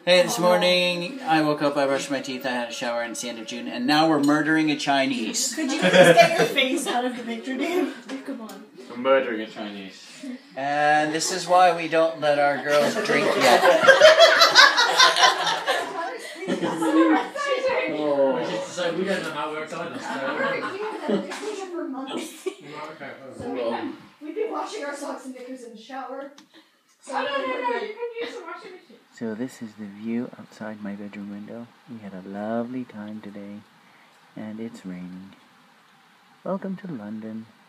Hey, this morning I woke up, I brushed my teeth, I had a shower, and it's the end of June, and now we're murdering a Chinese. Could you please get your face out of the picture, Dave? Come on. We're murdering a Chinese. And this is why we don't let our girls drink yet. Oh. Which is to say, we don't know how it works either. We haven't had a picture for months. So we've been washing our socks and knickers in the shower. So No, you can use the washing machine. So this is the view outside my bedroom window. We had a lovely time today, and it's raining. Welcome to London.